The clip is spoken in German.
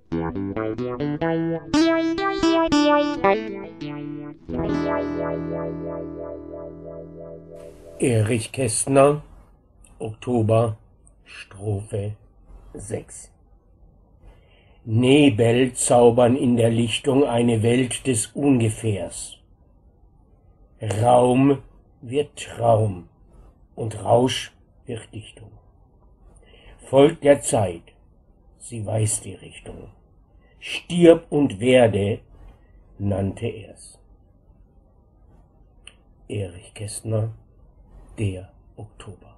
Erich Kästner, Oktober, Strophe 6. Nebel zaubern in der Lichtung eine Welt des Ungefährs. Raum wird Traum und Rausch wird Dichtung. Folgt der Zeit, sie weiß die Richtung. Stirb und werde, nannte er's. Erich Kästner, der Oktober.